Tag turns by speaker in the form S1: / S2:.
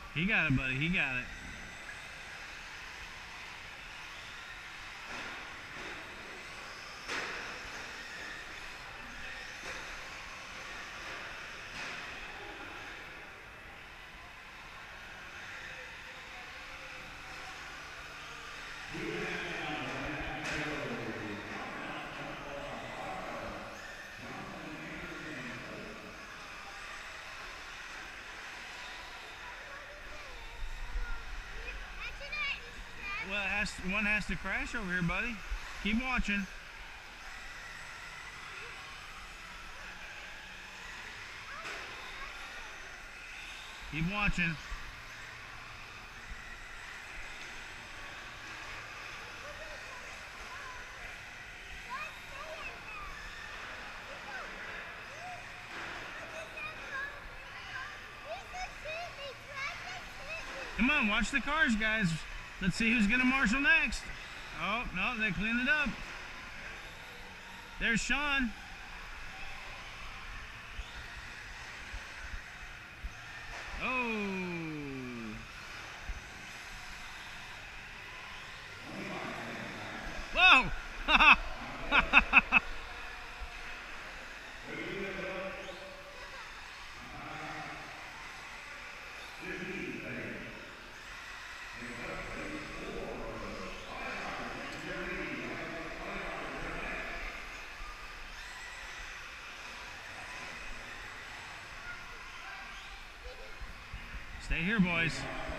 S1: He got it, buddy. He got it. Well, one has to crash over here, buddy. Keep watching. Keep watching. Come on, watch the cars, guys. Let's see who's going to marshal next. Oh, no, they cleaned it up. There's Sean. Oh. Whoa. Stay here, boys.